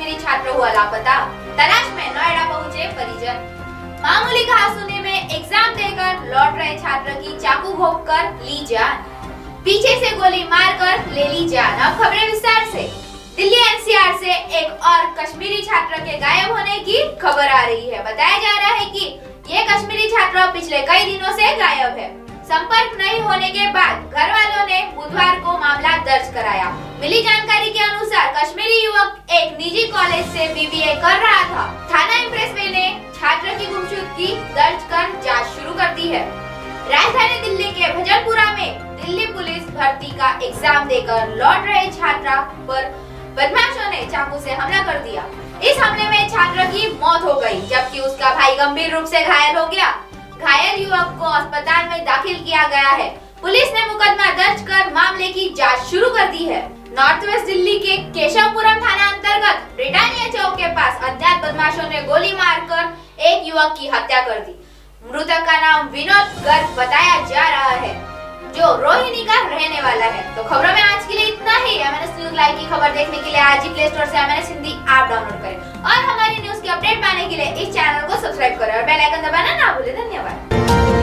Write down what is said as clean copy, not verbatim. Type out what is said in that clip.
कश्मीरी छात्र हुआ लापता, तलाश में नोएडा पहुंचे परिजन। मामूली कहासुनी में एग्जाम देकर लौट रहे छात्र की चाकू भोंककर ली जान, पीछे से गोली मारकर ले ली जान। अब खबरें विस्तार से। दिल्ली एनसीआर से एक और कश्मीरी छात्र के गायब होने की खबर आ रही है। बताया जा रहा है कि ये कश्मीरी छात्र पिछले कई दिनों से गायब है। संपर्क नहीं होने के बाद घर वालों ने बुधवार को मामला दर्ज कराया। मिली जानकारी के अनुसार कश्मीरी युवक एक निजी कॉलेज से बीबीए कर रहा था। थाना इंप्रेसवे ने छात्र की गुमशुदगी दर्ज कर जांच शुरू कर दी है। राजधानी दिल्ली के भजनपुरा में दिल्ली पुलिस भर्ती का एग्जाम देकर लौट रहे छात्रा पर बदमाशों ने चाकू से हमला कर दिया। इस हमले में छात्र की मौत हो गई, जबकि उसका भाई गंभीर रूप से घायल हो गया। घायल युवक को अस्पताल में दाखिल किया गया है। पुलिस ने मुकदमा दर्ज कर मामले की जांच शुरू कर दी है। नॉर्थ वेस्ट दिल्ली के केशवपुरम थाना अंतर्गत ब्रिटानिया चौक के पास अज्ञात बदमाशों ने गोली मारकर एक युवक की हत्या कर दी। मृतक का नाम विनोद गर्ग बताया जा रहा है, जो रोहिणी का रहने वाला है। तो खबरों में आज के लिए इतना ही। एमएनएस न्यूज लाइव की खबर देखने के लिए आज ही प्ले स्टोर से एमएनएस हिंदी ऐप डाउनलोड करें और हमारी न्यूज की अपडेट पाने के लिए इस चैनल को सब्सक्राइब करें और बेल आइकन दबाना ना भूलें। धन्यवाद।